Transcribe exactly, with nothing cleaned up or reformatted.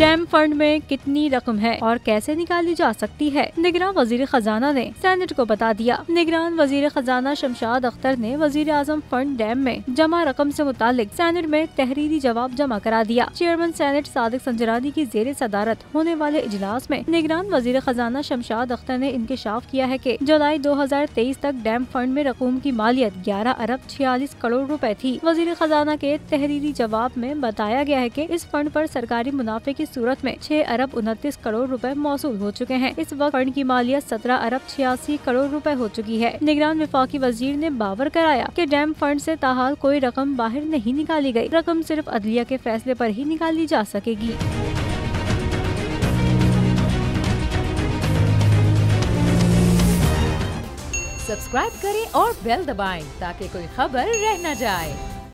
Dam fund में कितनी रकम है और कैसे निकाली जा सकती है, निगरान वजीर खजाना ने सेनेट को बता दिया। निगरान वजीर खजाना शमशाद अख्तर ने वजीर आजम फंड डैम में जमा रकम से मुतालिक सेनेट में तहरीरी जवाब जमा करा दिया। चेयरमैन सेनेट सादिक संजरानी की जेर सदारत होने वाले इजलास में निगरान वजीर खजाना शमशाद अख्तर ने इंकशाफ किया है कि जुलाई दो हजार तेईस तक डैम फंड में रकूम की मालियत ग्यारह अरब छियालीस करोड़ रुपए थी। वजीर खजाना के तहरीरी जवाब में बताया गया है कि इस फंड पर सरकारी मुनाफे की सूरत में छह अरब उनतीस करोड़ रुपए मौसूल हो चुके हैं। इस वक्त फंड की मालियत सत्रह अरब छियासी करोड़ रुपए हो चुकी है। निगरान विफाकी वजीर ने बावर कराया कि डैम फंड से ताहाल कोई रकम बाहर नहीं निकाली गई। रकम सिर्फ अदलिया के फैसले पर ही निकाली जा सकेगी। सब्सक्राइब करें और बेल दबाएं ताकि कोई खबर रह न जाए।